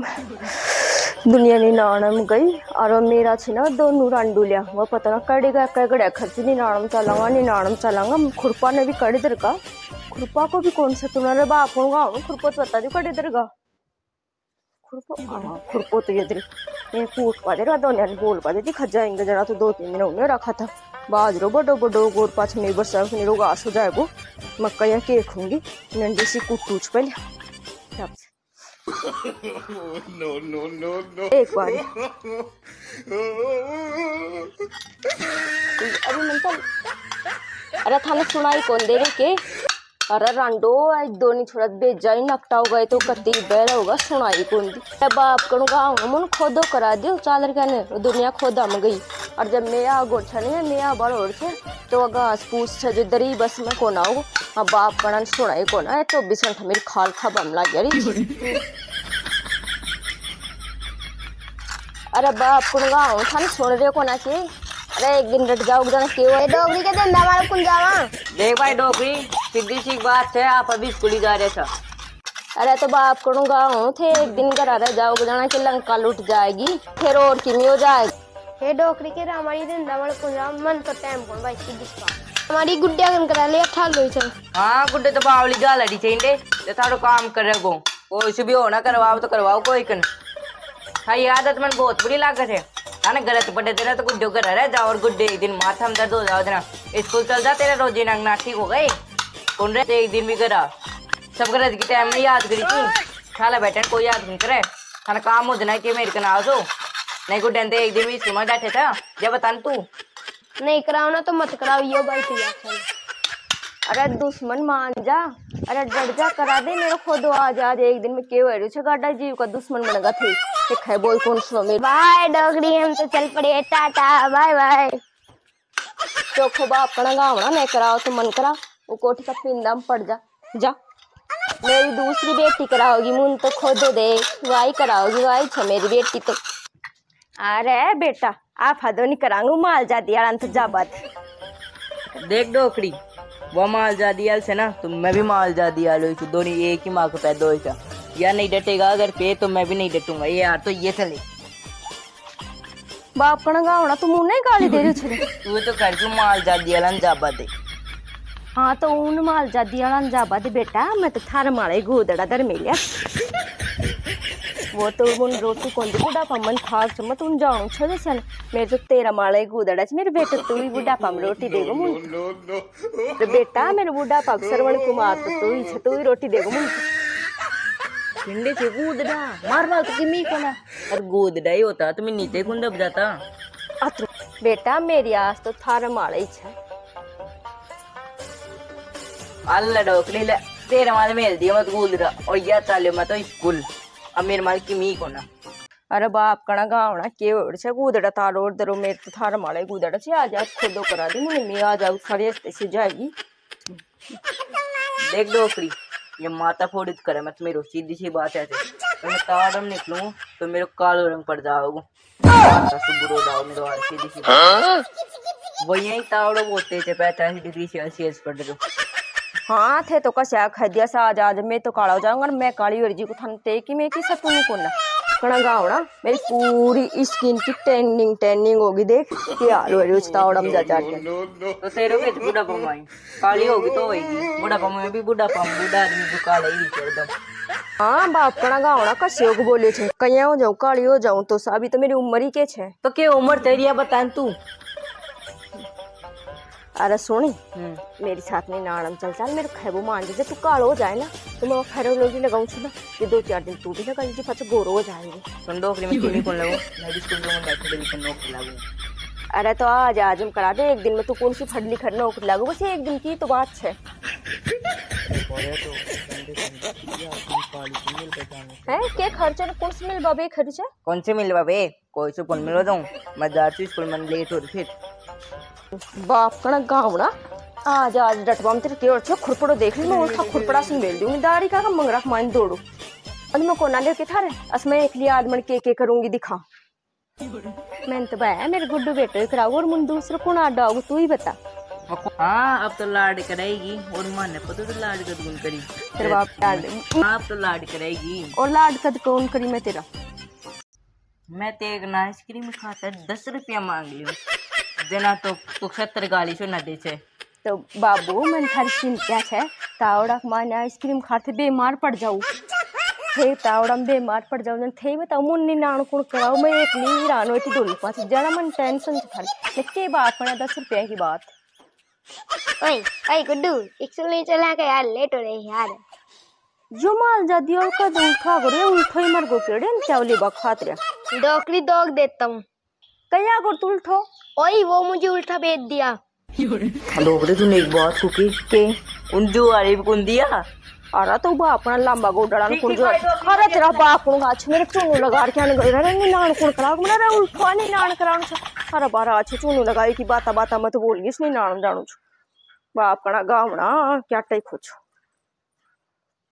दुनिया नी नाणम गई और मेरा छी ना दोनों रांडू लिया वो पता ना कड़ेगा कड़े खर्च नी नाणम चलांगा खुरपा ने भी कड़े दर का खुरपा को भी कौन सा तुम्हारे बाप होगा खुरपो तो बता दी कड़े दर का खुरपो तो ये कूट पा दे रहा दोनों बोल पा दे खा जाएंगे जरा तो 2-3 दिन उन्हें रखा था बाजरो बडो बडो गोर पाछ नहीं बरसा नहीं घास हो जाए वो मक्का या के खूंगी नंडी सी कुटूच पे एक बार अभी मन तो अरे थाने सुनाई कौन दे रही के अरे रांडो आज दोनी छोड़ा बेजा ही नकटा हो गए तो कत्ती बैठा होगा सुनाई कौन दी तब बाप करूँ गाँव मन खोदो करा दियो चादर कहने दुनिया खोदा में गई और जब मेरा गोठा नहीं है मेरा बड़ और थे तो घास पूछ छे जो दरी बस में कौन आओ अब बाप करण सुनाई कौन है 24 घंटा मेरी खाल खा बमला गया अरे बाप करूँ गाँव थाने सुन रहे कौन के अरे एक दिन रट जाओ जना के वो डोगरी के धंधा वाला कौन जावा देख भाई डोगरी सीधी सी बात है आप अभी स्कूल जा रहे थे अरे तो बाप करूँ गाँव थे एक दिन घर रह जाओ जना कि लंका लुट जाएगी फिर और किमी हो जाएगी हे डोकरी के हमारी धंधा वाला कौन जावा मन तो टाइम कौन भाई सीधी हमारी गुड्डिया गन करा ले था लो चल हाँ गुड्डे तो बावली जा लड़ी चाहिए जो थारो काम कर रहे हो कोई से भी हो ना करवाओ तो करवाओ कोई कन हाँ ये आदत मन बहुत बुरी लागत है ना गलत पड़े तेरा तो गुड्डो कर रह जाओ और गुड्डे एक दिन माथा में दर्द हो जाओ देना स्कूल चल जा तेरा रोजी नंगना ठीक हो गई कौन रहे एक दिन भी करा सब गलत की टाइम में याद करी थी खाला बैठे कोई याद नहीं करे खाना काम हो जाना कि मेरे का ना हो नहीं गुड्डे तो एक दिन भी स्कूल में बैठे था जब बता तू नहीं कराओ ना तो मत कराओ ये भाई अरे दुश्मन मान जा अरे डर जा करा दे मेरे खुद आज एक दिन में क्यों है गाड़ा जीव का दुश्मन बन गया थे है बोल कौन सो मेरे बाय डोगरी हम तो चल पड़े टाटा बाय बाय चोखो बाप कना गावना नहीं कराओ तो मन करा वो कोठी का पिंदा में पड़ जा जा मेरी दूसरी बेटी कराओगी मुन तो खुद दे वाई कराओगी वाई छ मेरी बेटी तो अरे बेटा आप हदो नहीं करांगू माल जा दिया अंत जा बात देख डोकड़ी वो माल जा दिया से ना तो मैं भी माल जा दिया लो दोनों एक ही माँ को पैदा हो या नहीं डटेगा अगर पे तो मैं भी नहीं डटूंगा ये यार तो ये चले बाप कना गावना तू मुंह नहीं गाली दे रही छे तू तो कर क्यों माल जा दिया लन जाबा दे हाँ तो उन माल जा दिया लन जाबा दे बेटा मैं तो थार माले गोदड़ा दर मिलिया वो तो मुन रोटी कौन दी बुढ़ा पमन थाक चमत उन जाऊं छे सन मेरे तो तेरा माले गोदड़ा छ मेरे बेटे तू ही बुढ़ा पम रोटी देगो मुन तो बेटा मेरे बुढ़ा पग सरवण कुमार तो तू ही रोटी देगो मुन हिंदी से गोदड़ा मार मार तो किमी को ना और गोदड़ा ही होता तो मैं नीचे कुंड दब जाता अत्र बेटा मेरी आस तो थारा माले ही छे अल्लाह डोकली ले तेरे माले मेल दिया मत गोदड़ा और या चाले मत स्कूल अब मेरे माल किमी को ना अरे बाप कना गावना के ओर से गोदड़ा तारो और दरो मेरे तो थारा माले गोदड़ा से आज खुदो करा दी मुने मैं आ जाऊ सारी से जाएगी देख डोकरी ये माता फोड़ित करे मत मेरे सीधी सी बात है तो मैं ताड़म निकलूं तो मेरे कालो रंग पड़ जाओगे बुरो दाओ मेरे वाले सीधी सी बात वो यही ताड़ो बोलते थे 45 डिग्री सेल्सियस पड़ रहे हाँ थे तो कसा खा दिया सा आज मैं तो काला हो जाऊंगा मैं काली और जी को थान ते कि मैं की सतुन को ना कना गावना मेरी पूरी स्किन की टैनिंग होगी देख क्या हाल हो रही है तावड़म जा के तो तेरे के बूढ़ा पमाई काली होगी तो होगी बूढ़ा पमा भी बूढ़ा आदमी को काला ही एकदम हाँ बाप कना गावना कसे को बोले छे कया हो जाऊं काली हो जाऊं तो अभी तो मेरी उम्र ही के छे तो के उम्र तेरी है बता तू अरे सोनी मेरे साथ में नाड़म चल मेरे खैबो मान जे तू कालो हो जाए ना तो मैं खैरो लोगी लगाऊं छी ना ये 2-4 दिन तू भी लगा लीजिए फच गोरो हो जाएंगे तुम डोकरी में किमी कौन लगो मैं भी स्कूल में बैठे भी नौकरी लागू अरे तो आज हम करा दे एक दिन में तू कौन सी फडली खड़ नौकरी लागू बस एक दिन की तो बात है के खर्चा कौन से मिल बाबे खर्चा कौन से मिल बाबे कोई से कौन मिलो जाऊं मैं जा रही स्कूल में लेट हो रही फिर बाप कना गावना आज डटवा में तेरे के और खुरपड़ो देख ली मैं उसका खुरपड़ा से मेल दूंगी दाढ़ी का मंगरा मान दौड़ो आज मैं कोना लेके था रे अस मैं एक लिए आदमन के करूंगी दिखा मैंने तो भाई मेरे गुड्डू बेटे कराओ और मुन दूसरा कौन आडा होगा तू ही बता हाँ अब तो लाड करेगी और माने पता तो लाड कद कौन करी तेरे बाप लाड। हाँ अब तो लाड करेगी। और लाड कद कौन करी मैं तेरा? मैं ते एक ना आइसक्रीम खाता 10 रुपया मांग लियो देना तो तू 70 गाली छो ना दे छे। तो बाबू मन थारी चिंता छे तावड़ा माने आइसक्रीम खाते बीमार पड़ जाऊ थे तावड़ा में बीमार पड़ जाऊ थे में तो मुन्नी नानकुण कराओ मैं एक ली रानो इतनी डोली पास जरा मन टेंशन से थारी लेके बात पड़ा 10 रुपया की बात। ओए ओए गुड्डू स्कूल चला के यार लेट हो रही यार। जो माल जा दिया का दूध खा करे उल्टो ही मर गो केड़े चावली बा खात रे डॉक्टरी दौग देता हूँ। कया गो तू उल्टो? ओए वो मुझे उल्टा भेज दिया। लोगरे तूने एक बात कुकी के उंजू वाली भी कुन दिया। अरे तो बाप ना लंबा गोडड़ा न कुन जो अरे तेरा बाप को गाछ मेरे चूनु लगा के आने गए रे नी नान कुन करा मेरा उल्टो नहीं नान करान छ। अरे बारा अच्छे चूनु लगाई की बाता बाता मत बोल गिस नहीं नान जानू छ बाप कणा गावना क्या टाइप कुछ।